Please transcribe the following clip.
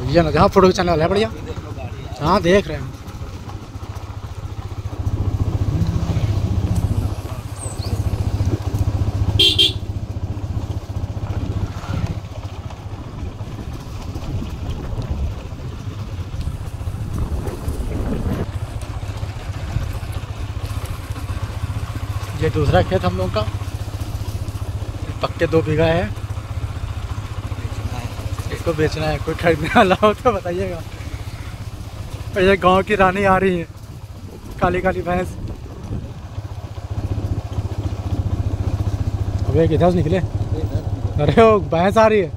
ये ना जहाँ फोटो खिंचाने वाला है बढ़िया। हाँ देख रहे हैं। ये दूसरा खेत हम लोग का, पक्के 2 बीघा है। इसको बेचना है, कोई खरीदने वाला हो तो बताइएगा। ये गांव की रानी आ रही है, काली काली भैंस। अबे किधर से निकले? अरे वो भैंस आ रही है।